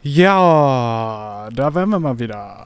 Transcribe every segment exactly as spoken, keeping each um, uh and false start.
Ja, da wären wir mal wieder.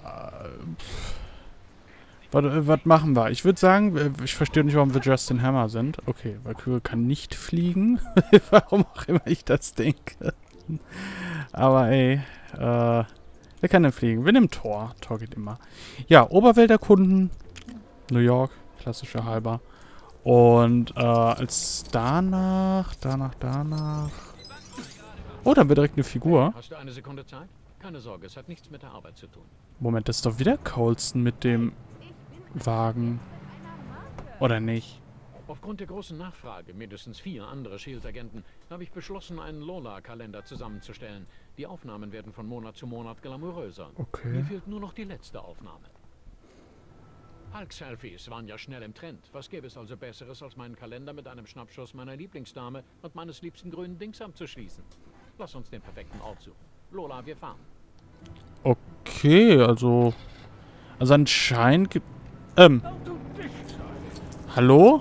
Was, was machen wir? Ich würde sagen, ich verstehe nicht, warum wir Justin Hammer sind. Okay, Valkyrie kann nicht fliegen. Warum auch immer ich das denke. Aber ey, äh, wer kann denn fliegen? Wir nehmen Thor. Thor geht immer. Ja, Oberwelt erkunden. New York, klassischer halber. Und äh, als danach, danach, danach. Oh, da haben wir direkt eine Figur. Hast du eine Sekunde Zeit? Keine Sorge, es hat nichts mit der Arbeit zu tun. Moment, das ist doch wieder Coulson mit dem Wagen. Oder nicht? Aufgrund der großen Nachfrage, mindestens vier andere Shield-Agenten, habe ich beschlossen, einen Lola-Kalender zusammenzustellen. Die Aufnahmen werden von Monat zu Monat glamouröser. Okay. Mir fehlt nur noch die letzte Aufnahme. Hulk-Selfies waren ja schnell im Trend. Was gäbe es also Besseres, als meinen Kalender mit einem Schnappschuss meiner Lieblingsdame und meines liebsten grünen Dings abzuschließen? Lass uns den perfekten Ort suchen. Lola, wir fahren. Okay, also... Also anscheinend gibt... Ähm... Hallo?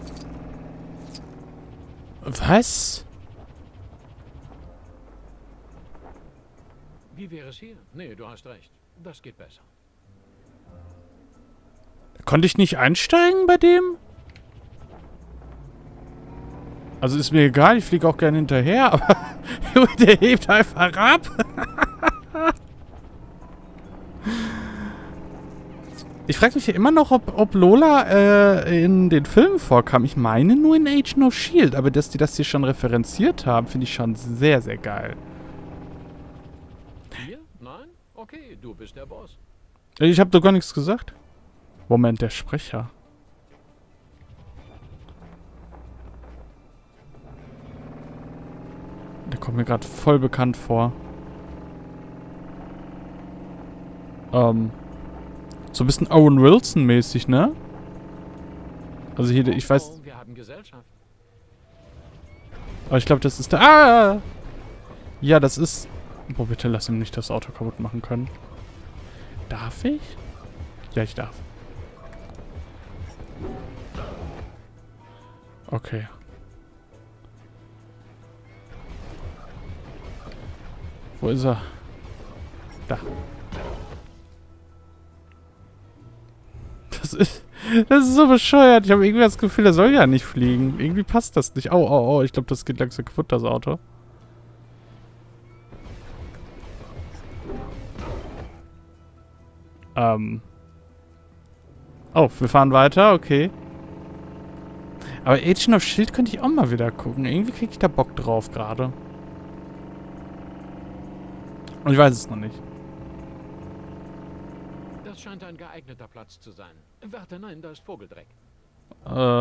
Was? Wie wäre es hier? Nee, du hast recht. Das geht besser. Konnte ich nicht einsteigen bei dem? Also ist mir egal, ich fliege auch gerne hinterher, aber der hebt einfach ab. Ich frage mich ja immer noch, ob, ob Lola äh, in den Filmen vorkam. Ich meine nur in Agent of Shield, aber dass die das hier schon referenziert haben, finde ich schon sehr, sehr geil. Hier? Nein? Okay, du bist der Boss. Ich habe doch gar nichts gesagt. Moment, der Sprecher. Der kommt mir gerade voll bekannt vor. Ähm... So ein bisschen Owen Wilson-mäßig, ne? Also hier, ich weiß... Oh, wir haben Gesellschaft. Aber ich glaube, das ist der... Ah! Ja, das ist... Boah, bitte lass ihm nicht das Auto kaputt machen können. Darf ich? Ja, ich darf. Okay. Wo ist er? Da. Das ist, das ist so bescheuert. Ich habe irgendwie das Gefühl, er soll ja nicht fliegen. Irgendwie passt das nicht. Oh, oh, oh. Ich glaube, das geht langsam kaputt, das Auto. Ähm. Oh, wir fahren weiter. Okay. Aber Agent of Shield könnte ich auch mal wieder gucken. Irgendwie kriege ich da Bock drauf gerade. Und ich weiß es noch nicht. Das scheint ein geeigneter Platz zu sein. Warte, nein, da ist Vogeldreck. Äh.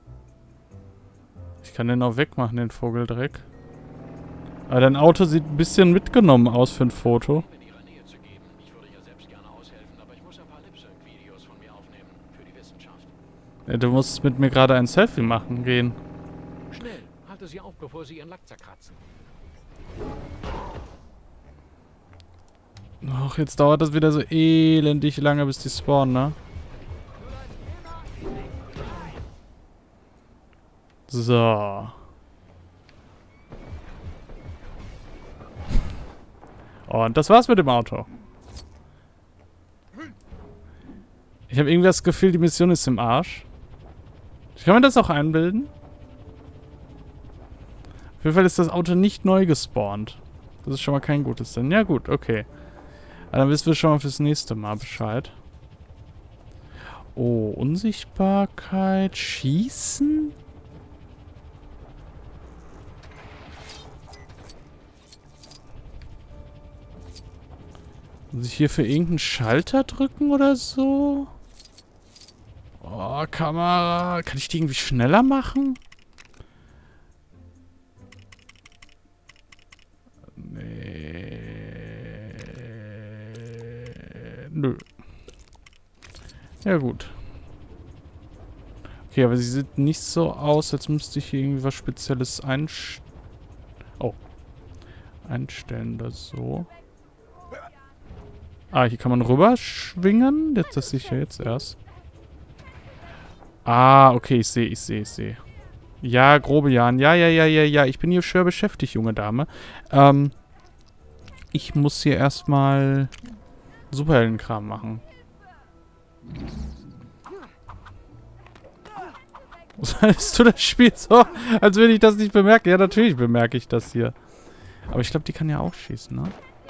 Ich kann den auch wegmachen, den Vogeldreck. Aber dein Auto sieht ein bisschen mitgenommen aus für ein Foto. In ihrer Nähe zu geben. Ich würde ja selbst gerne aushelfen, aber ich muss ein paar Lip-Sync-Videos von mir aufnehmen. Für die Wissenschaft. Ja, du musst mit mir gerade ein Selfie machen gehen. Schnell, halte sie auf, bevor sie ihren Lack zerkratzen. Ach, jetzt dauert das wieder so elendig lange, bis die spawnen, ne? So. Und das war's mit dem Auto. Ich habe irgendwie das Gefühl, die Mission ist im Arsch. Ich kann mir das auch einbilden. Auf jeden Fall ist das Auto nicht neu gespawnt. Das ist schon mal kein gutes Ding. Ja gut, okay. Aber dann wissen wir schon mal fürs nächste Mal Bescheid. Oh, Unsichtbarkeit. Schießen? Muss ich hier für irgendeinen Schalter drücken oder so? Oh, Kamera. Kann ich die irgendwie schneller machen? Nee. Nö. Ja, gut. Okay, aber sie sieht nicht so aus, als müsste ich hier irgendwie was Spezielles einstellen. Oh. Einstellen das so. Ah, hier kann man rüberschwingen. Jetzt das sehe ich ja jetzt erst. Ah, okay, ich sehe, ich sehe, ich sehe. Ja, grobe Jan. Ja, ja, ja, ja, ja. Ich bin hier schwer beschäftigt, junge Dame. Ähm. Ich muss hier erstmal Superheldenkram machen. Es tut das Spiel so, als würde ich das nicht bemerken. Ja, natürlich bemerke ich das hier. Aber ich glaube, die kann ja auch schießen, ne?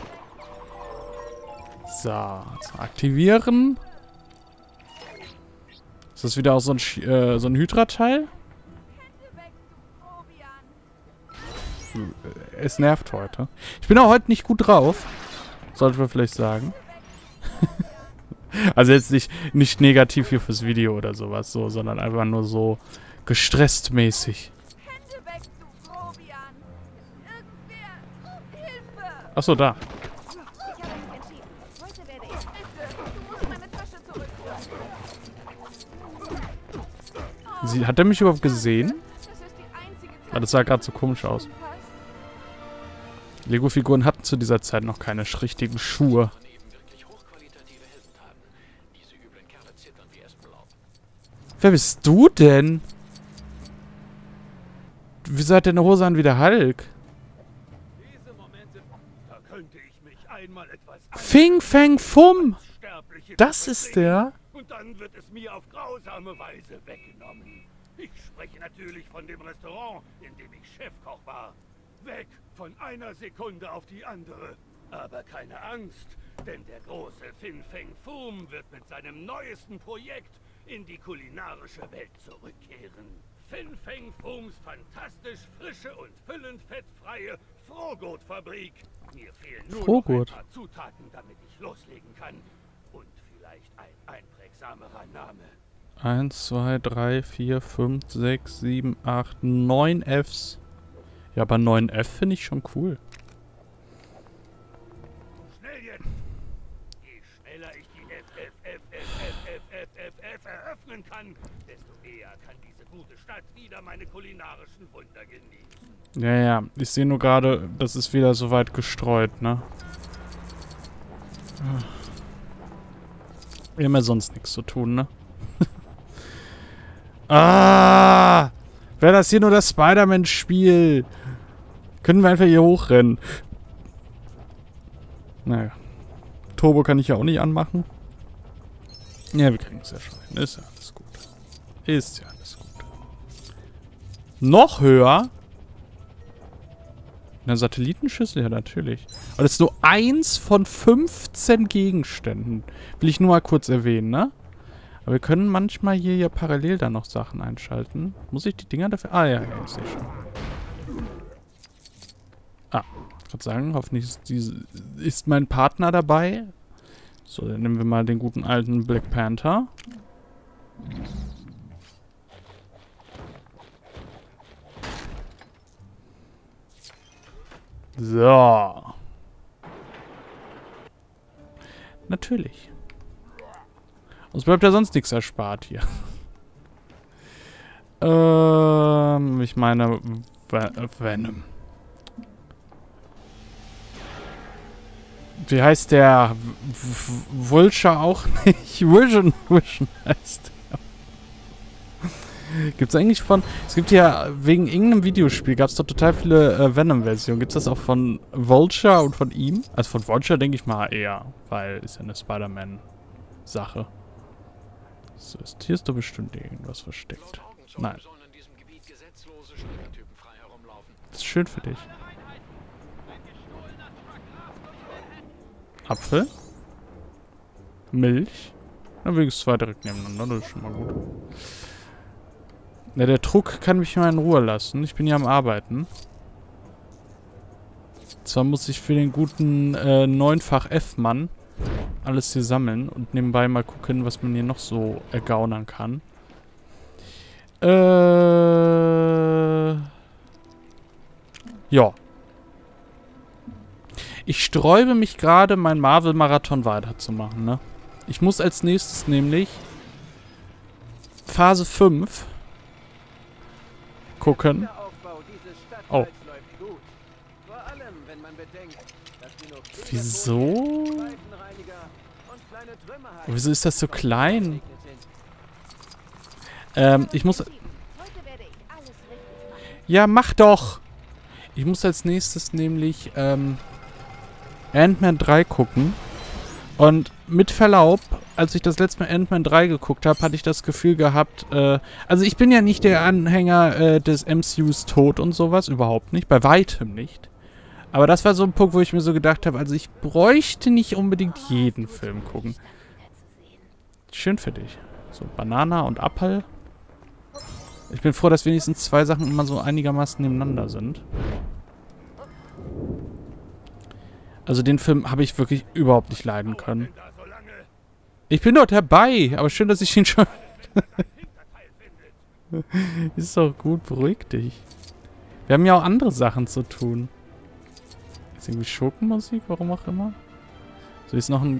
So, also aktivieren. Ist das wieder auch so ein, Sch äh, so ein Hydra-Teil? Es nervt heute. Ich bin auch heute nicht gut drauf. Sollte man vielleicht sagen. Also jetzt nicht, nicht negativ hier fürs Video oder sowas, so, sondern einfach nur so gestresst mäßig. Achso, da. Sie, hat er mich überhaupt gesehen? Ah, das sah gerade so komisch aus. Lego-Figuren hatten zu dieser Zeit noch keine richtigen Schuhe. Wer bist du denn? Wieso hat der eine Hose an wie der Hulk? Fing, Fang, Fum! Das ist der? Und dann wird es mir auf grausame Weise weggenommen. Ich spreche natürlich von dem Restaurant, in dem ich Chefkoch war. Weg von einer Sekunde auf die andere. Aber keine Angst, denn der große Fin Fang Foom wird mit seinem neuesten Projekt in die kulinarische Welt zurückkehren. Fin Fang Fooms fantastisch frische und füllend fettfreie Frohgurt-Fabrik. Mir fehlen nur Frohgurt. noch ein paar Zutaten, damit ich loslegen kann. Und vielleicht ein einprägsamerer Name. eins, zwei, drei, vier, fünf, sechs, sieben, acht, neun Fs. Ja, aber neun F finde ich schon cool. Schnell jetzt! Je schneller ich die F, F, F, F, F, F, F, F, F eröffnen kann, desto eher kann diese gute Stadt wieder meine kulinarischen Wunder genießen. Ja, ja. Ich sehe nur gerade, das ist wieder so weit gestreut, ne? Wir haben ja sonst nichts zu tun, ne? Ah! Wäre das hier nur das Spider-Man-Spiel? Können wir einfach hier hochrennen? Naja. Turbo kann ich ja auch nicht anmachen. Ja, wir kriegen es ja schon hin. Ist ja alles gut. Ist ja alles gut. Noch höher? Eine Satellitenschüssel? Ja, natürlich. Aber das ist nur eins von fünfzehn Gegenständen. Will ich nur mal kurz erwähnen, ne? Aber wir können manchmal hier ja parallel dann noch Sachen einschalten. Muss ich die Dinger dafür... Ah, ja, ja, ich sehe schon. Ah, ich würde sagen, hoffentlich ist, diese, ist mein Partner dabei. So, dann nehmen wir mal den guten alten Black Panther. So. Natürlich. Uns bleibt ja sonst nichts erspart hier. ähm, ich meine, Venom. Wie heißt der? Vulture auch nicht? Vision, Vision heißt der. Gibt's eigentlich von... Es gibt ja, wegen irgendeinem Videospiel gab es doch total viele äh, Venom-Versionen. Gibt's das auch von Vulture und von ihm? Also von Vulture denke ich mal eher, weil ist ja eine Spider-Man-Sache. So, ist, hier ist doch bestimmt irgendwas versteckt. Nein. Das ist schön für dich. Apfel. Milch. Dann will ich es zwei direkt nebeneinander, das ist schon mal gut. Ja, der Druck kann mich mal in Ruhe lassen. Ich bin ja am Arbeiten. Zwar muss ich für den guten äh, neunfach F-Mann alles hier sammeln und nebenbei mal gucken, was man hier noch so ergaunern kann. Äh... Ja. Ich sträube mich gerade, meinen Marvel-Marathon weiterzumachen, ne? Ich muss als nächstes nämlich Phase fünf gucken. Oh. Wieso? Wieso ist das so klein? Ähm, ich muss... Ja, mach doch! Ich muss als nächstes nämlich, ähm... Ant-Man drei gucken. Und mit Verlaub, als ich das letzte Mal Ant-Man drei geguckt habe, hatte ich das Gefühl gehabt, äh, also ich bin ja nicht der Anhänger äh, des M C Us Tod und sowas, überhaupt nicht, bei weitem nicht. Aber das war so ein Punkt, wo ich mir so gedacht habe, also ich bräuchte nicht unbedingt jeden Film gucken. Schön für dich. So, Banana und Apfel. Ich bin froh, dass wenigstens zwei Sachen immer so einigermaßen nebeneinander sind. Also den Film habe ich wirklich überhaupt nicht leiden können. Ich bin dort dabei, aber schön, dass ich ihn schon... Ist doch gut, beruhig dich. Wir haben ja auch andere Sachen zu tun. Ist irgendwie Schurkenmusik, warum auch immer. So, ist noch ein...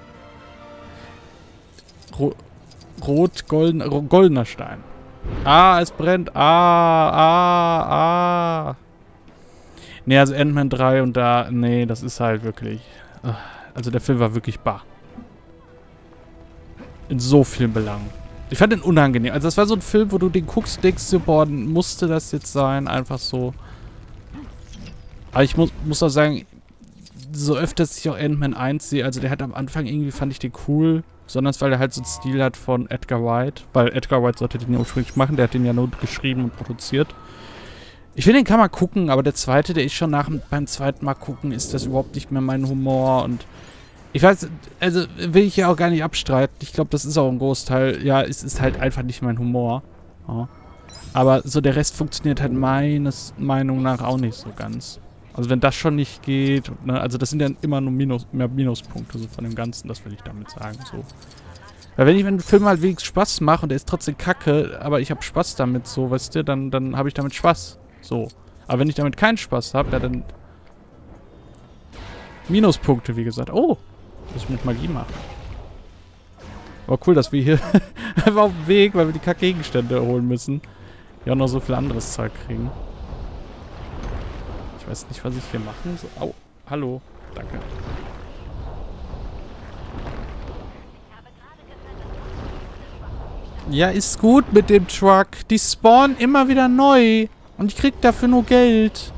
Ro Rot-goldener goldener Stein. Ah, es brennt. Ah, ah, ah. Nee, also Ant-Man drei und da... Nee, das ist halt wirklich... Also der Film war wirklich bar. In so vielen Belangen. Ich fand den unangenehm. Also das war so ein Film, wo du den guckst, denkst du, boah, musste das jetzt sein? Einfach so. Aber ich muss, muss auch sagen, so öfters ich auch Ant-Man eins sehe, also der hat am Anfang irgendwie, fand ich den cool. Besonders, weil er halt so einen Stil hat von Edgar Wright. Weil Edgar Wright sollte den ja ursprünglich machen. Der hat den ja nur geschrieben und produziert. Ich finde, den kann man gucken, aber der zweite, der ist schon nach beim zweiten Mal gucken, ist das überhaupt nicht mehr mein Humor. Und ich weiß, also will ich ja auch gar nicht abstreiten. Ich glaube, das ist auch ein Großteil. Ja, es ist halt einfach nicht mein Humor. Ja. Aber so der Rest funktioniert halt meines Meinung nach auch nicht so ganz. Also wenn das schon nicht geht, ne, also das sind ja immer nur Minus, mehr Minuspunkte so von dem Ganzen, das will ich damit sagen. So. Weil wenn ich einen Film halt wenigstens Spaß mache und der ist trotzdem kacke, aber ich habe Spaß damit, so, weißt du, dann, dann habe ich damit Spaß. So. Aber wenn ich damit keinen Spaß habe, ja, dann Minuspunkte, wie gesagt. Oh, was ich mit Magie mache. Aber cool, dass wir hier einfach auf dem Weg, weil wir die Kackgegenstände holen müssen, ja auch noch so viel anderes Zeug kriegen. Ich weiß nicht, was ich hier machen soll. Au, hallo. Danke. Ja, ist gut mit dem Truck. Die spawnen immer wieder neu. Und ich krieg dafür nur Geld.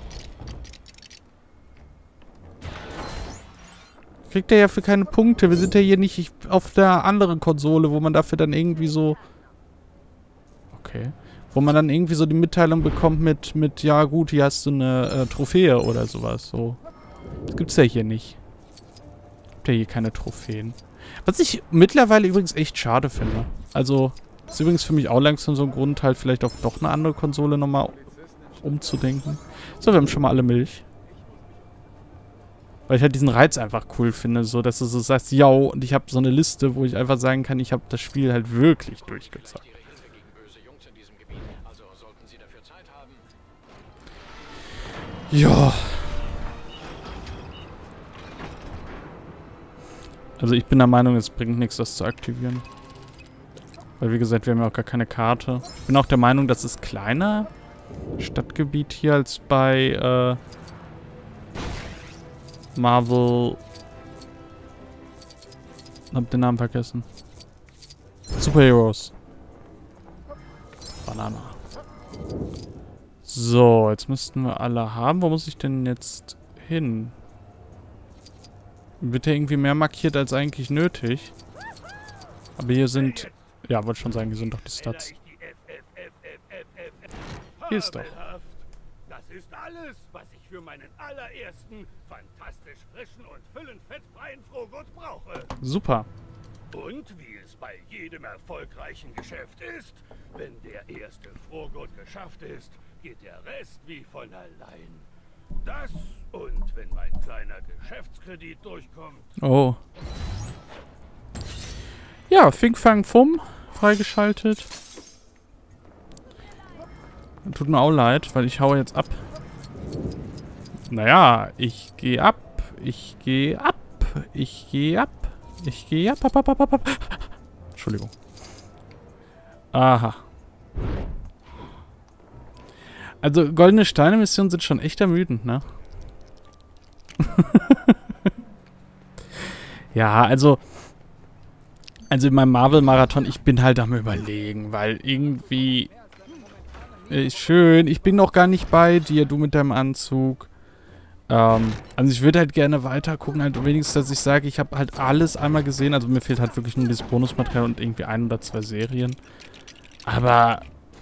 Kriegt er ja für keine Punkte. Wir sind ja hier nicht auf der anderen Konsole, wo man dafür dann irgendwie so... Okay. Wo man dann irgendwie so die Mitteilung bekommt mit, mit ja gut, hier hast du eine äh, Trophäe oder sowas. So. Das gibt's ja hier nicht. Gibt ja hier keine Trophäen. Was ich mittlerweile übrigens echt schade finde. Also, ist übrigens für mich auch langsam so ein Grund, halt vielleicht auf doch eine andere Konsole nochmal umzudenken. So, wir haben schon mal alle Milch. Weil ich halt diesen Reiz einfach cool finde, so dass du so sagst, ja, und ich habe so eine Liste, wo ich einfach sagen kann, ich habe das Spiel halt wirklich durchgezockt. Ja. Also ich bin der Meinung, es bringt nichts, das zu aktivieren. Weil wie gesagt, wir haben ja auch gar keine Karte. Ich bin auch der Meinung, das ist kleiner Stadtgebiet hier als bei äh, Marvel. Hab den Namen vergessen. Superheroes. Banana. So, jetzt müssten wir alle haben. Wo muss ich denn jetzt hin? Wird ja irgendwie mehr markiert als eigentlich nötig. Aber hier sind... Ja, wollte schon sagen, hier sind doch die Stats. Hier ist doch. Das ist alles, was ich für meinen allerersten, fantastisch frischen und füllend fettfreien Frohgut brauche. Super. Und wie es bei jedem erfolgreichen Geschäft ist, wenn der erste Frohgut geschafft ist, geht der Rest wie von allein. Das und wenn mein kleiner Geschäftskredit durchkommt. Oh. Ja, Fing Fang Fum freigeschaltet. Tut mir auch leid, weil ich haue jetzt ab. Naja, ich gehe ab. Ich gehe ab. Ich gehe ab. Ich gehe ab, ab, ab, ab, ab, ab. Entschuldigung. Aha. Also, goldene Steine-Missionen sind schon echt ermüdend, ne? Ja, also... Also in meinem Marvel-Marathon, ich bin halt am Überlegen, weil irgendwie... Äh, schön, ich bin noch gar nicht bei dir, du mit deinem Anzug. Ähm, also ich würde halt gerne weiter gucken, halt wenigstens, dass ich sage, ich habe halt alles einmal gesehen. Also mir fehlt halt wirklich nur dieses Bonusmaterial und irgendwie ein oder zwei Serien. Aber...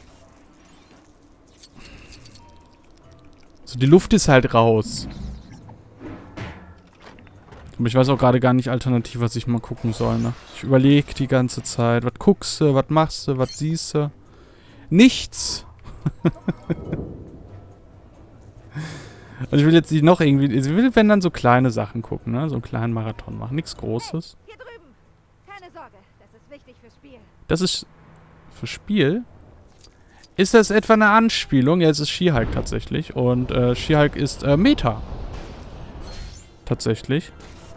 so, die Luft ist halt raus. Aber ich weiß auch gerade gar nicht alternativ, was ich mal gucken soll, ne? Ich überlege die ganze Zeit. Was guckst du, was machst du, was siehst du? Nichts! Und ich will jetzt nicht noch irgendwie... Ich will, wenn dann so kleine Sachen gucken, ne? So einen kleinen Marathon machen. Nichts Großes. Hier drüben. Keine Sorge, das ist wichtig fürs Spiel. Das ist... für Spiel? Ist das etwa eine Anspielung? Ja, es ist She-Hulk tatsächlich. Und äh, She-Hulk ist äh, Meta. Tatsächlich.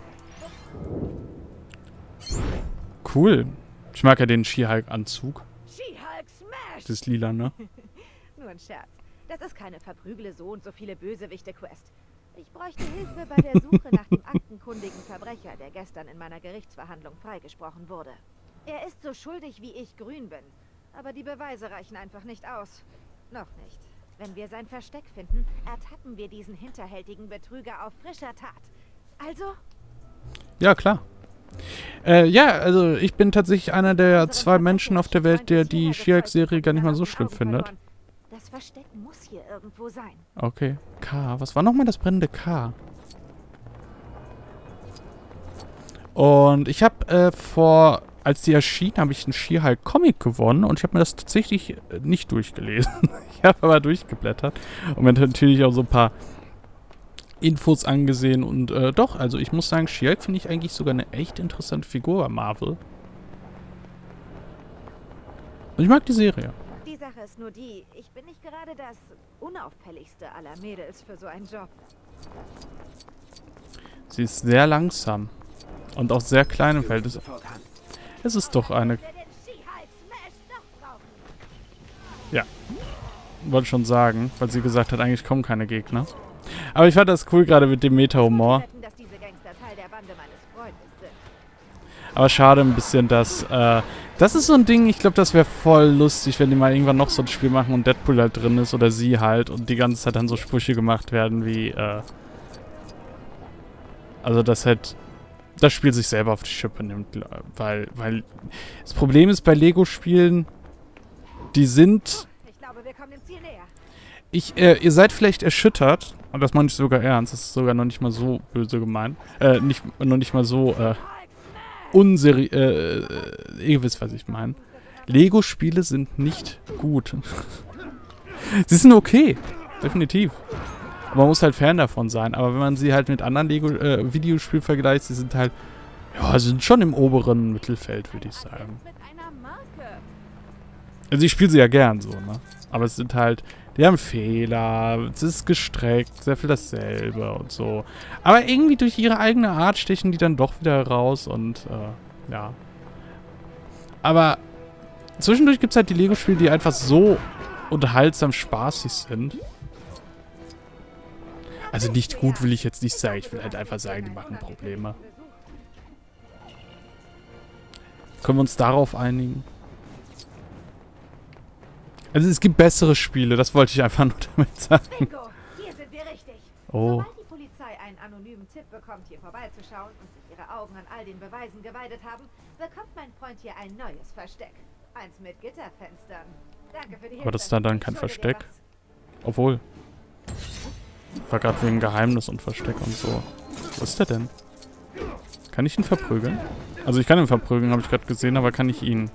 Cool. Ich mag ja den She-Hulk-Anzug. She-Hulk Smash! Das ist lila, ne? Nur ein Scherz. Das ist keine verprügle so und so viele Bösewichte-Quest. Ich bräuchte Hilfe bei der Suche nach dem aktenkundigen Verbrecher, der gestern in meiner Gerichtsverhandlung freigesprochen wurde. Er ist so schuldig, wie ich grün bin. Aber die Beweise reichen einfach nicht aus. Noch nicht. Wenn wir sein Versteck finden, ertappen wir diesen hinterhältigen Betrüger auf frischer Tat. Also? Ja, klar. Äh, ja, also ich bin tatsächlich einer der zwei Menschen auf der Welt, der die She-Hulk-Serie gar nicht mal so schlimm findet. Das Versteck muss hier irgendwo sein. Okay. K. Was war nochmal das brennende K? Und ich habe äh, vor... als die erschien, habe ich einen She-Hulk-Comic gewonnen und ich habe mir das tatsächlich äh, nicht durchgelesen. Ich habe aber durchgeblättert und mir natürlich auch so ein paar Infos angesehen und äh, doch, also ich muss sagen, She-Hulk finde ich eigentlich sogar eine echt interessante Figur bei Marvel. Und ich mag die Serie. Die Sache ist nur die, ich bin nicht gerade das unauffälligste aller Mädels für so einen Job. Sie ist sehr langsam und auch sehr klein im Verhältnis. Es ist doch eine... Ja. Wollte schon sagen, weil sie gesagt hat, eigentlich kommen keine Gegner. Aber ich fand das cool, gerade mit dem Meta-Humor. Aber schade ein bisschen, dass... Äh, das ist so ein Ding, ich glaube, das wäre voll lustig, wenn die mal irgendwann noch so ein Spiel machen und Deadpool halt drin ist oder sie halt und die ganze Zeit dann so Sprüche gemacht werden wie... Äh, also das halt... das Spiel sich selber auf die Schippe nimmt, weil, weil das Problem ist bei Lego-Spielen, die sind... Ich glaube, wir kommen dem Ziel näher. Ich, äh, ihr seid vielleicht erschüttert, und das meine ich sogar ernst, das ist sogar noch nicht mal so böse gemeint, äh, nicht, noch nicht mal so, äh, unseri... äh, ihr wisst, was ich meine. Lego-Spiele sind nicht gut. Sie sind okay, definitiv. Man muss halt Fan davon sein, aber wenn man sie halt mit anderen Lego-Videospielen äh, vergleicht, sie sind halt, ja, sie sind schon im oberen Mittelfeld, würde ich sagen. Also ich spiele sie ja gern so, ne? Aber es sind halt, die haben Fehler, es ist gestreckt, sehr viel dasselbe und so. Aber irgendwie durch ihre eigene Art stechen die dann doch wieder raus und, äh, ja. Aber zwischendurch gibt es halt die Lego-Spiele, die einfach so unterhaltsam spaßig sind. Also nicht gut will ich jetzt nicht sagen. Ich will halt einfach sagen, die machen Probleme. Können wir uns darauf einigen? Also es gibt bessere Spiele, das wollte ich einfach nur damit sagen. Bingo, hier sind wir richtig. Oh. Sobald die Polizei einen anonymen Tipp bekommt, hier vorbeizuschauen und sich ihre Augen an all den Beweisen geweidet haben, bekommt mein Freund hier ein neues Versteck. Eins mit Gitterfenstern. Danke für die Hilfe. Aber das ist dann, dann kein Versteck. Obwohl. War gerade wegen Geheimnis und Versteck und so. Wo ist der denn? Kann ich ihn verprügeln? Also ich kann ihn verprügeln, habe ich gerade gesehen, aber kann ich ihn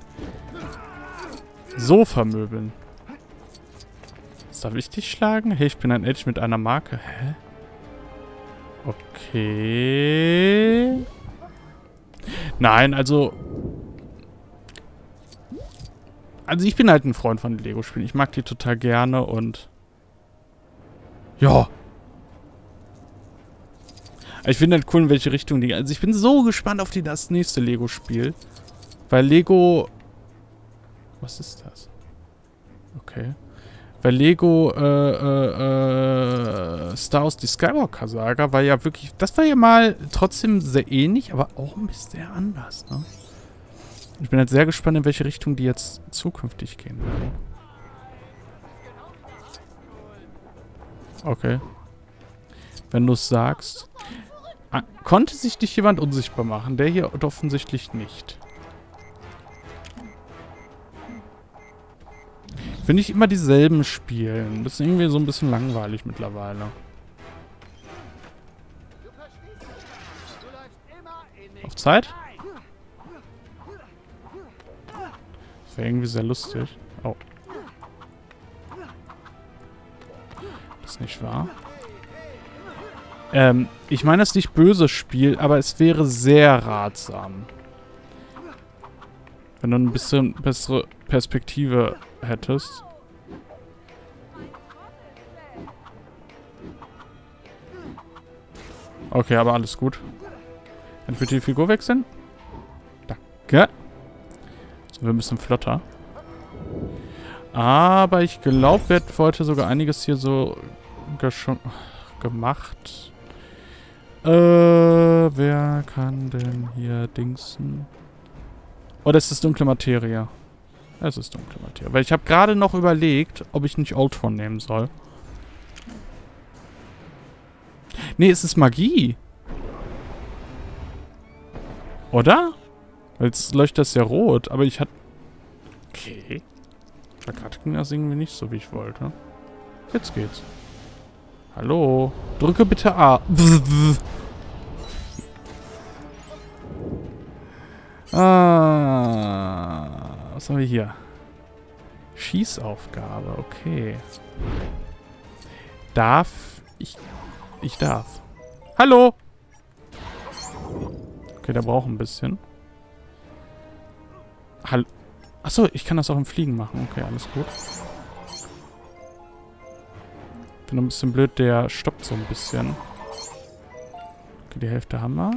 so vermöbeln? Darf ich dich schlagen? Hey, ich bin ein Edge mit einer Marke. Hä? Okay. Nein, also... Also ich bin halt ein Freund von Lego-Spielen. Ich mag die total gerne und... Ja. Ich finde halt cool, in welche Richtung die... Also ich bin so gespannt auf die, das nächste Lego-Spiel. Weil Lego... Was ist das? Okay. Weil Lego äh, äh, äh, Star Wars die Skywalker Saga war ja wirklich... Das war ja mal trotzdem sehr ähnlich, aber auch ein bisschen sehr anders, ne? Ich bin halt sehr gespannt, in welche Richtung die jetzt zukünftig gehen werden. Okay. Wenn du es sagst. Ah, konnte sich dich jemand unsichtbar machen? Der hier offensichtlich nicht. Finde ich immer dieselben spielen. Das ist irgendwie so ein bisschen langweilig mittlerweile. Auf Zeit? Das wäre irgendwie sehr lustig. Oh. Das ist nicht wahr. Ähm, ich meine, es ist nicht böses Spiel, aber es wäre sehr ratsam. Wenn du ein bisschen bessere Perspektive hättest. Okay, aber alles gut. Kann ich bitte die Figur wechseln? Danke. Sind wir ein bisschen flotter. Aber ich glaube, wir hätten heute sogar einiges hier so gemacht. Äh, wer kann denn hier dingsen? Oh, das ist dunkle Materie. Es ist dunkle Materie. Weil ich habe gerade noch überlegt, ob ich nicht Ultron nehmen soll. Nee, es ist Magie. Oder? Weil jetzt leuchtet das ja rot, aber ich hatte... Okay. Da gerade ging das irgendwie nicht so, wie ich wollte. Jetzt geht's. Hallo? Drücke bitte A. Ah, was haben wir hier? Schießaufgabe, okay. Darf ich... Ich darf. Hallo! Okay, der braucht ein bisschen. Hallo. Achso, ich kann das auch im Fliegen machen. Okay, alles gut. Bin ein bisschen blöd, der stoppt so ein bisschen. Okay, die Hälfte haben wir.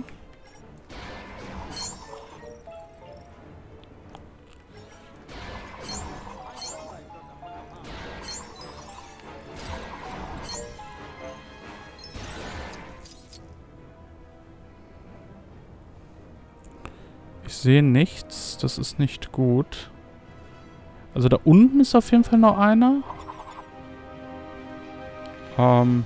Ich sehe nichts. Das ist nicht gut. Also da unten ist auf jeden Fall noch einer. Ähm.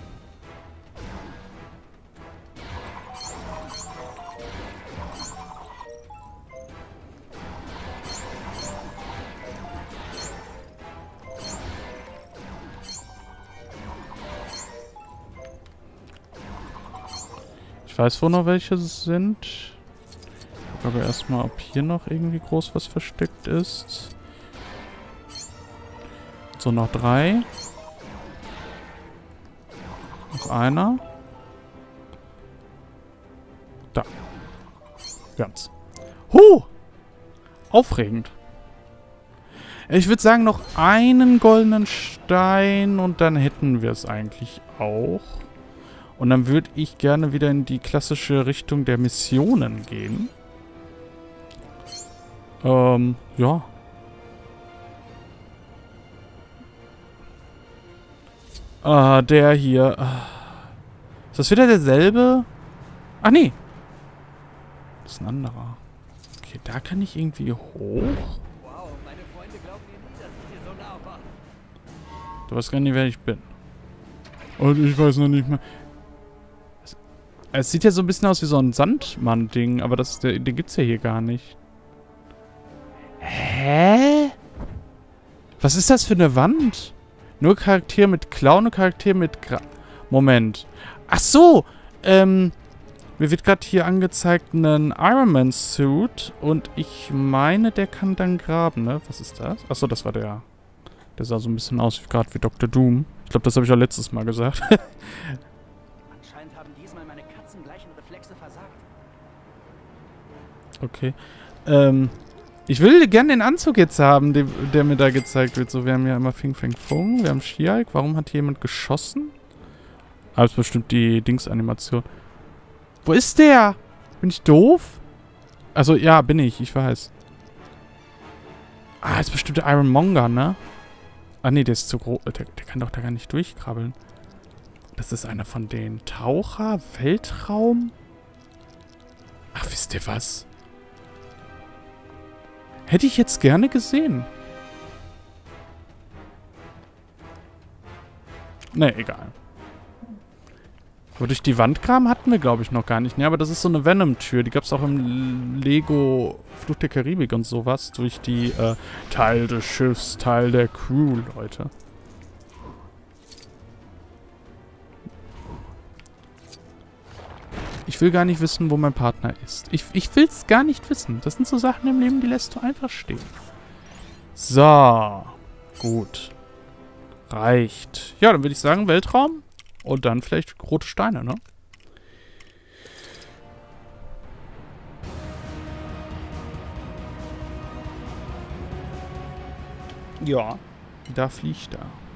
Ich weiß, wo noch welche sind. Ich gucke aber erstmal, ob hier noch irgendwie groß was versteckt ist. So, noch drei. Noch einer. Da. Ganz. Huh! Aufregend. Ich würde sagen, noch einen goldenen Stein und dann hätten wir es eigentlich auch. Und dann würde ich gerne wieder in die klassische Richtung der Missionen gehen. Ähm, ja. Ah, der hier. Ist das wieder derselbe? Ach, nee. Das ist ein anderer. Okay, da kann ich irgendwie hoch. Wow, meine Freunde glauben mir nie, dass ich hier so nah war. Du weißt gar nicht, wer ich bin. Und ich weiß noch nicht mehr. Es, es sieht ja so ein bisschen aus wie so ein Sandmann-Ding, aber das, der, den gibt's ja hier gar nicht. Hä? Was ist das für eine Wand? Nur Charakter mit Clown und Charakter mit Gra... Moment. Ach so! Ähm... Mir wird gerade hier angezeigt ein Iron Man Suit und ich meine, der kann dann graben, ne? Was ist das? Achso, das war der. Der sah so ein bisschen aus wie gerade wie Doktor Doom. Ich glaube, das habe ich auch letztes Mal gesagt. Anscheinend haben diesmal meine katzengleichen Reflexe versagt. Okay. Ähm... Ich will gerne den Anzug jetzt haben, der, der mir da gezeigt wird. So, wir haben ja immer Fing Fang Fung, wir haben Shiaik. Warum hat hier jemand geschossen? Ah, das ist bestimmt die Dings-Animation. Wo ist der? Bin ich doof? Also, ja, bin ich. Ich weiß. Ah, ist bestimmt der Ironmonger, ne? Ah, nee, der ist zu groß. Der, der kann doch da gar nicht durchkrabbeln. Das ist einer von den Taucher? Weltraum? Ach, wisst ihr was? Hätte ich jetzt gerne gesehen. Ne, egal. Aber durch die Wand graben hatten wir, glaube ich, noch gar nicht. Ne, aber das ist so eine Venom-Tür. Die gab es auch im Lego Fluch der Karibik und sowas. Durch die äh, Teil des Schiffs, Teil der Crew, Leute. Ich will gar nicht wissen, wo mein Partner ist. Ich, ich will es gar nicht wissen. Das sind so Sachen im Leben, die lässt du einfach stehen. So. Gut. Reicht. Ja, dann würde ich sagen, Weltraum. Und dann vielleicht rote Steine, ne? Ja. Da fliegt er.